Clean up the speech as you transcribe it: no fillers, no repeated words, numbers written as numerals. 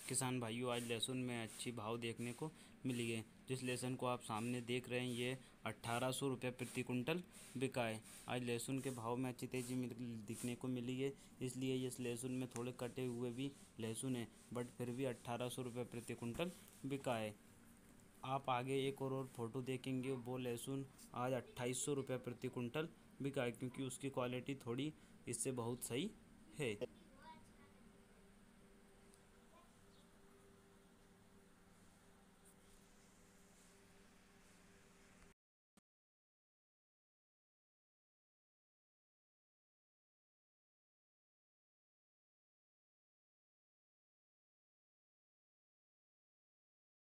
किसान भाइयों, आज लहसुन में अच्छी भाव देखने को मिली है। जिस लहसुन को आप सामने देख रहे हैं ये 1800 रुपये प्रति कुंटल बिका है। आज लहसुन के भाव में अच्छी तेज़ी दिखने को मिली है, इसलिए इस लहसुन में थोड़े कटे हुए भी लहसुन है, बट फिर भी 1800 रुपये प्रति कुंटल बिका है। आप आगे एक और फोटो देखेंगे, वो लहसुन आज 2800 रुपये प्रति कुंटल बिका है, क्योंकि उसकी क्वालिटी थोड़ी इससे बहुत सही है।